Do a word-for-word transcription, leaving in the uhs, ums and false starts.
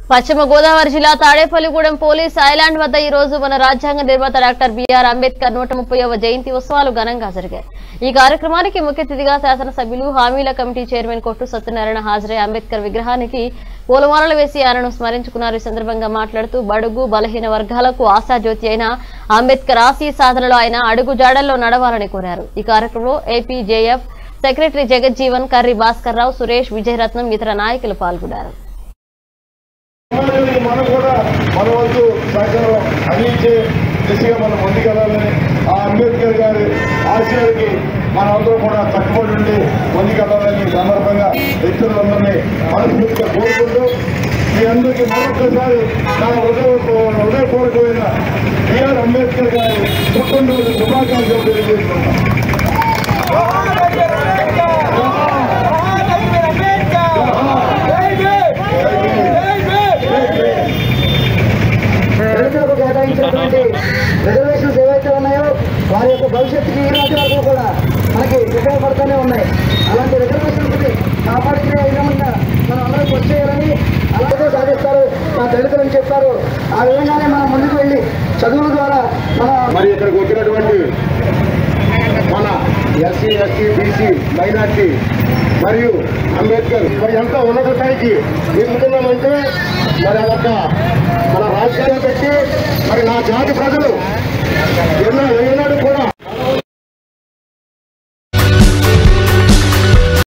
పశ్చిమ గోదావరి జిల్లా Tadepalligudem police island వద్ద ఈ రోజు మన రాజ్యాంగ నిర్మాత డాక్టర్ బిఆర్ అంబేద్కర్ నూట ముప్పైవ జయంతి ఉత్సవాలు ఘనంగా జరిగాయి। ఈ కార్యక్రమానికి ముఖ్య అతిథిగా శాసనసభ్యులు హామీల కమిటీ చైర్మన్ కొట్టు సత్యనారాయణ హాజరై అంబేద్కర్ విగ్రహానికి పూలమాలలు వేసి ఆయనను స్మరించుకున్నారు। ఈ సందర్భంగా మాట్లాడుతూ బడుగు బలహీన వర్గాలకు ఆశాజ్యోతి అయిన అంబేద్కర్ ఆశయ సాధనలో ఆయన అడుగు జాడల్లో నడవాలని కోరారు। ఈ కార్యక్రమంలో ఏపీజేఎఫ్ సెక్రటరీ జగజ్జీవన్, కర్రి భాస్కర్ రావు, సురేష్, విజయరత్నం ఇతర నాయకులు పాల్గొన్నారు। మనం కూడా మన వంతు సహకారం అందించే దిశగా మనం ముందుకెళ్లాలని ఆ అంబేద్కర్ గారి ఆశయాలకి మనందరూ కూడా కట్టుబడి ఉండి ముందుకెళ్లాలని సందర్భంగా వ్యక్తులందరినీ మనస్ఫూర్తిగా కోరుకుంటూ మీ అందరికీ మరొకసారి నా హృదయ హృదయపూర్వకమైన బిఆర్ అంబేద్కర్ గారి పుట్టినరోజు శుభాకాంక్షలు తెలియజేస్తున్నాం। రిజర్వేషన్స్ ఏవైతే ఉన్నాయో వారి యొక్క భవిష్యత్తుకి ఈ రోజు వరకు కూడా మనకి ఉపయోగపడుతూనే ఉన్నాయి। అలాంటి రిజర్వేషన్స్ కాపాడుకునే విధంగా మనం అందరూ కృషి చేయాలని అలాగే సాధిస్తారు మా దళితులని చెప్పారు। ఆ విధంగానే మనం ముందుకు వెళ్ళి చదువుల ద్వారా మన మరి ఇక్కడికి వచ్చినటువంటి మన ఎస్సీ ఎస్టీ బీసీ మైనార్టీ మరియు అంబేద్కర్ మరి ఎంత ఉన్నత స్థాయికి ఎదుగుతున్నామంటే మరి అదొక మన రాజకీయాలు పెట్టి మరి నా జాతి ప్రజలు ఎన్నో ఏనాడు